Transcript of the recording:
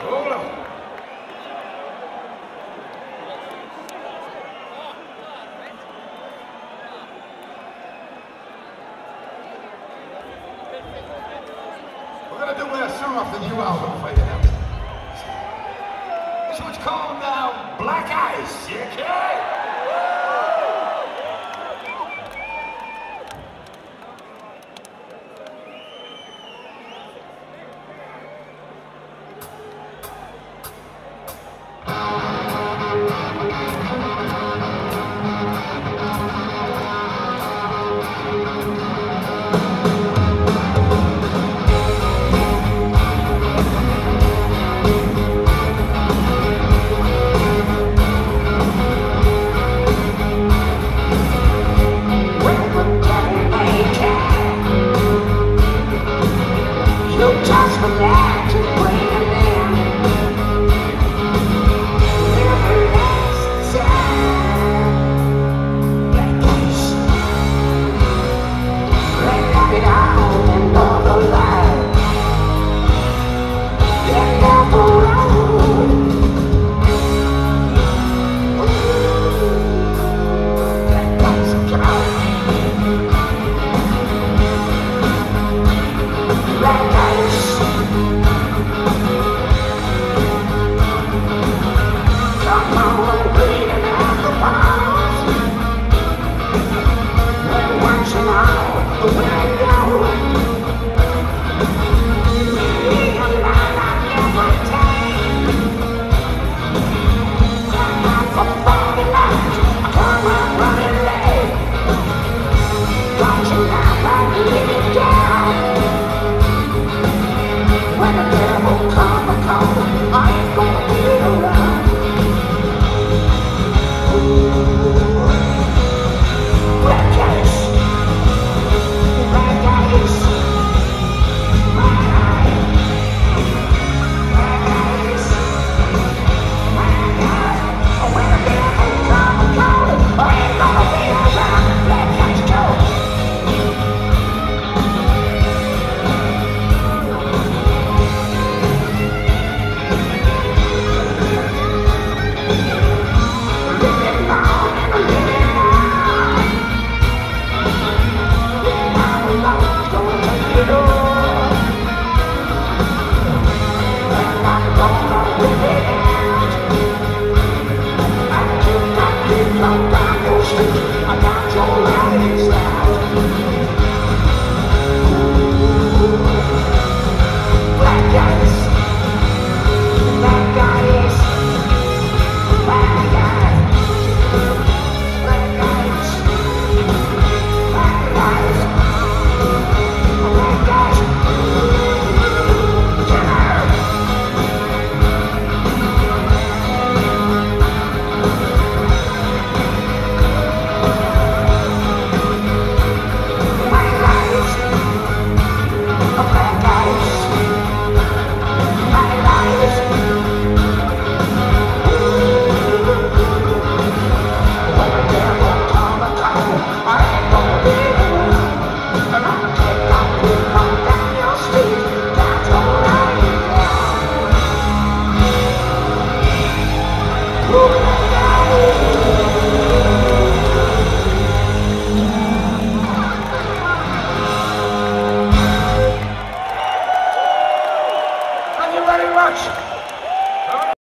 Hold on. We're gonna do a song off the new album for you now. This one's called Black Ice, you okay? Just for that to bring them in. Never last time. Black ice. Let it out and love the light. Let love the road. Black ice, black ice. When the devil comes a calling, I ain't gonna be around. Black ice, black ice, black ice, black ice, black ice. When the devil comes a calling, I ain't gonna be around. Black ice, Joe. I got your legs out. Black ice, black ice, black ice, black ice, black ice, black ice. Thank you very much.